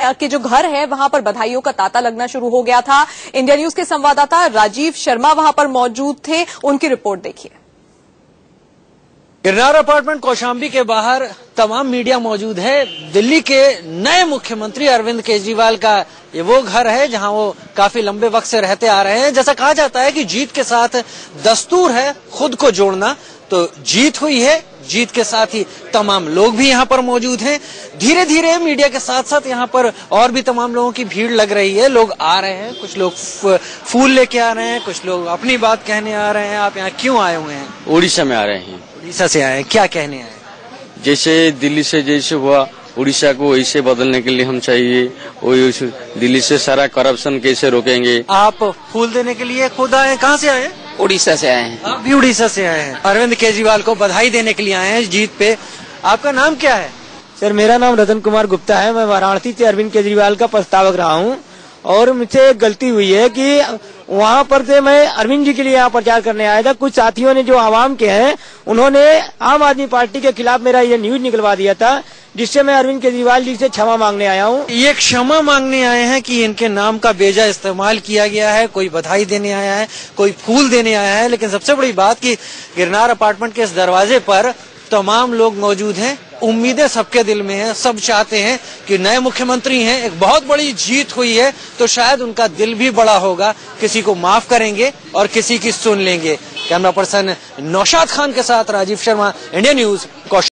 के जो घर है वहां पर बधाइयों का तांता लगना शुरू हो गया था। इंडिया न्यूज के संवाददाता राजीव शर्मा वहां पर मौजूद थे, उनकी रिपोर्ट देखिए। गिरनार अपार्टमेंट कौशाम्बी के बाहर तमाम मीडिया मौजूद है। दिल्ली के नए मुख्यमंत्री अरविंद केजरीवाल का ये वो घर है जहां वो काफी लंबे वक्त से रहते आ रहे हैं। जैसा कहा जाता है कि जीत के साथ दस्तूर है खुद को जोड़ना, तो जीत हुई है, जीत के साथ ही तमाम लोग भी यहाँ पर मौजूद हैं। धीरे धीरे मीडिया के साथ साथ यहाँ पर और भी तमाम लोगों की भीड़ लग रही है। लोग आ रहे हैं, कुछ लोग फूल लेके आ रहे हैं, कुछ लोग अपनी बात कहने आ रहे हैं। आप यहाँ क्यों आए हुए हैं? उड़ीसा में आ रहे हैं। उड़ीसा से आए हैं, क्या कहने आए? जैसे दिल्ली से जैसे हुआ उड़ीसा को वैसे बदलने के लिए हम चाहिए। वही दिल्ली से सारा करप्शन कैसे रोकेंगे। आप फूल देने के लिए खुद आए? कहाँ से आए? उड़ीसा से आए हैं। आप भी उड़ीसा से आए हैं। अरविंद केजरीवाल को बधाई देने के लिए आए हैं जीत पे। आपका नाम क्या है? सर, मेरा नाम रतन कुमार गुप्ता है। मैं वाराणसी से अरविंद केजरीवाल का प्रस्तावक रहा हूँ और मुझसे एक गलती हुई है कि वहाँ पर से मैं अरविंद जी के लिए यहाँ प्रचार करने आया था। कुछ साथियों ने जो आवाम के हैं उन्होंने आम आदमी पार्टी के खिलाफ मेरा ये न्यूज निकलवा दिया था, जिससे मैं अरविंद केजरीवाल जी से क्षमा मांगने आया हूँ। ये क्षमा मांगने आए हैं कि इनके नाम का बेजा इस्तेमाल किया गया है। कोई बधाई देने आया है, कोई फूल देने आया है, लेकिन सबसे बड़ी बात कि गिरनार अपार्टमेंट के इस दरवाजे पर तमाम लोग मौजूद हैं। उम्मीदें सबके दिल में हैं, सब चाहते हैं कि नए मुख्यमंत्री हैं, एक बहुत बड़ी जीत हुई है तो शायद उनका दिल भी बड़ा होगा, किसी को माफ करेंगे और किसी की सुन लेंगे। कैमरा पर्सन नौशाद खान के साथ राजीव शर्मा, इंडिया न्यूज।